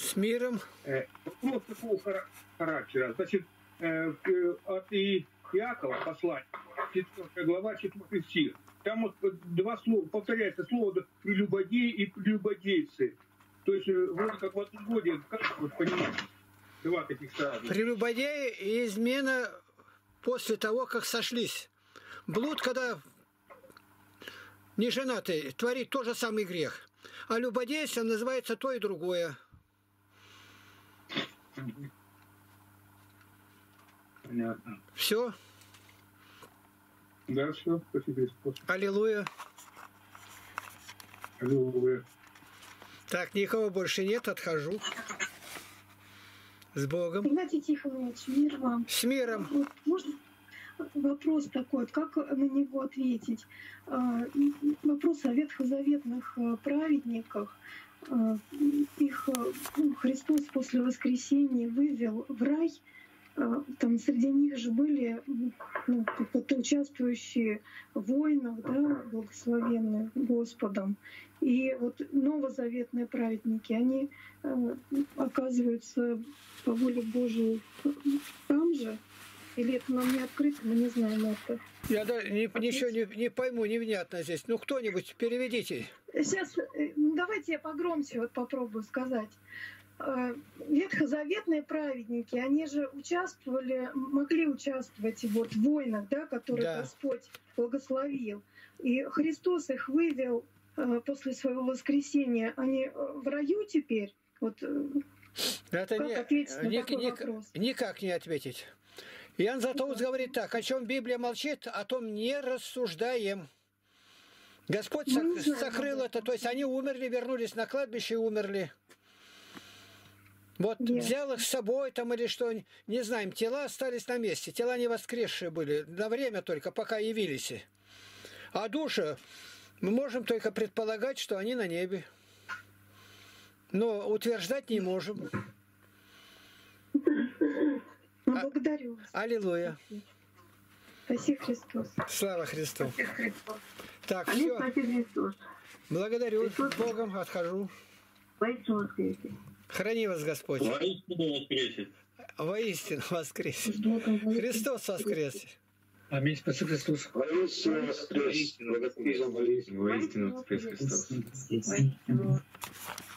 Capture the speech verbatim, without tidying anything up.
С миром. Вопрос такого характера. Значит, от Иакова послание, четвёртая глава, четвёртый стих. Там вот два слова, повторяется слово «прелюбодеи» и «прелюбодейцы». То есть вроде как в одном годе, как вот понимаете, два таких сразу. Прелюбодеи и измена после того, как сошлись. Блуд, когда не женатый, творит тот же самый грех. А любодейством называется то и другое. Понятно. Все? Да, все. Спасибо, Христос. Аллилуйя. Аллилуйя. Так, никого больше нет, отхожу. С Богом. Игнатий Тихонович, мир вам. С миром. Вот, можно вопрос такой, как на него ответить? Вопрос о ветхозаветных праведниках. Их Христос после воскресения вывел в рай. Там среди них же были ну, участвующие в войнах, да, благословенные Господом. И вот новозаветные праведники, они э, оказываются по воле Божией там же, или это нам не открыто, мы не знаем это. Я да, не, ничего не, не пойму, невнятно здесь. Ну, кто-нибудь переведите. Сейчас, ну, давайте я погромче вот попробую сказать. Ветхозаветные праведники, они же участвовали, могли участвовать вот в войнах, да, которые да. Господь благословил. И Христос их вывел после своего воскресения. Они в раю теперь? Вот, это как не, ответить на ни, такой ни, вопрос? Никак не ответить. Иоанн Златоуст говорит так: о чем Библия молчит, о том не рассуждаем. Господь ну, сок, сокрыл это, то есть они умерли, вернулись на кладбище и умерли. Вот yeah. взял их с собой там или что, не знаем, тела остались на месте, тела не воскресшие были, на время только, пока явились. А души, мы можем только предполагать, что они на небе. Но утверждать не можем. Ну, благодарю вас. Аллилуйя. Спасибо Христос. Слава Христу. Христос. Так, все. Благодарю. С Богом отхожу. Храни вас Господь. Воистину воскресит. Воистину воскресит. Христос воскрес. Аминь. Спасибо Христос. Воистину воскрес. Воистину воскрес Христос. Воистину воскрес Христос.